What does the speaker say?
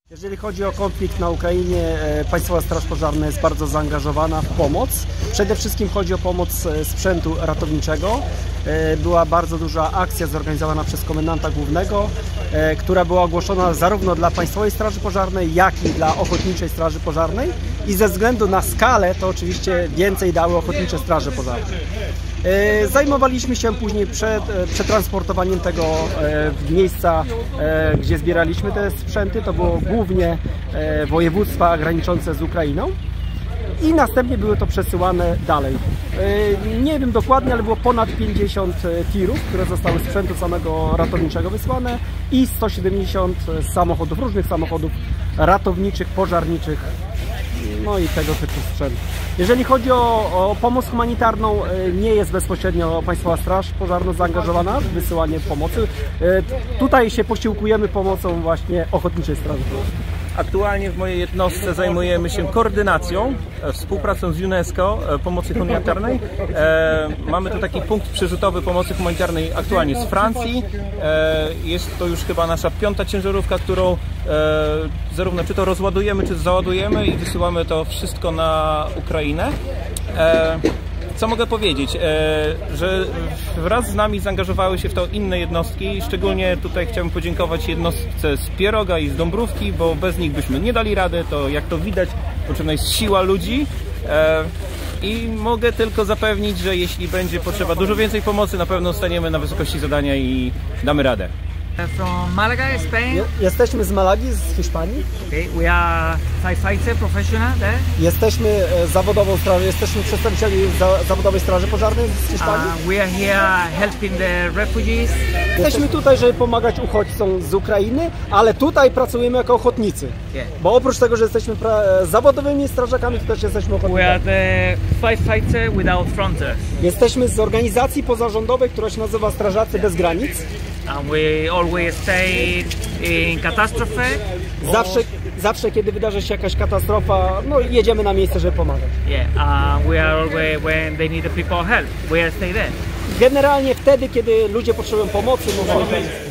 Jeżeli chodzi o konflikt na Ukrainie, Państwowa Straż Pożarna jest bardzo zaangażowana w pomoc. Przede wszystkim chodzi o pomoc sprzętu ratowniczego. Była bardzo duża akcja zorganizowana przez komendanta głównego, która była ogłoszona zarówno dla Państwowej Straży Pożarnej, jak i dla Ochotniczej Straży Pożarnej. I ze względu na skalę to oczywiście więcej dały Ochotnicze Straże Pożarne. Zajmowaliśmy się później przetransportowaniem tego w miejsca, gdzie zbieraliśmy te sprzęty. To było głównie województwa graniczące z Ukrainą i następnie były to przesyłane dalej. Nie wiem dokładnie, ale było ponad 50 tirów, które zostały sprzętu samego ratowniczego wysłane i 170 samochodów, różnych samochodów ratowniczych, pożarniczych, no i tego typu sprzęt. Jeżeli chodzi o pomoc humanitarną, nie jest bezpośrednio Państwowa Straż Pożarna zaangażowana w wysyłanie pomocy. Tutaj się posiłkujemy pomocą właśnie Ochotniczej Straży Pożarnej. Aktualnie w mojej jednostce zajmujemy się koordynacją, współpracą z UNESCO pomocy humanitarnej. Mamy tu taki punkt przerzutowy pomocy humanitarnej aktualnie z Francji. Jest to już chyba nasza 5. ciężarówka, którą zarówno czy to rozładujemy, czy załadujemy i wysyłamy to wszystko na Ukrainę. Co mogę powiedzieć? Że wraz z nami zaangażowały się w to inne jednostki. Szczególnie tutaj chciałbym podziękować jednostce z Pieroga i z Dąbrówki, bo bez nich byśmy nie dali rady. To jak to widać, potrzebna jest siła ludzi. I mogę tylko zapewnić, że jeśli będzie potrzeba dużo więcej pomocy, na pewno staniemy na wysokości zadania i damy radę. From Malaga, Spain. Jesteśmy z Malagi, z Hiszpanii. Okay, we are firefighter professional there. Jesteśmy zawodową strażą, jesteśmy przedstawicieli zawodowej Straży Pożarnej z Hiszpanii. We are here helping the refugees. Jesteśmy tutaj, żeby pomagać uchodźcom z Ukrainy, ale tutaj pracujemy jako ochotnicy. Bo oprócz tego, że jesteśmy zawodowymi strażakami, to też jesteśmy ochotnikami. We are the firefighter without frontiers. Jesteśmy z organizacji pozarządowej, która się nazywa Strażacy Bez Granic. And we always stay in catastrophe. Zawsze kiedy wydarzy się jakaś katastrofa, no jedziemy na miejsce, żeby pomagać. We are always when they need the people help. We stay there. Generalnie wtedy, kiedy ludzie potrzebują pomocy, no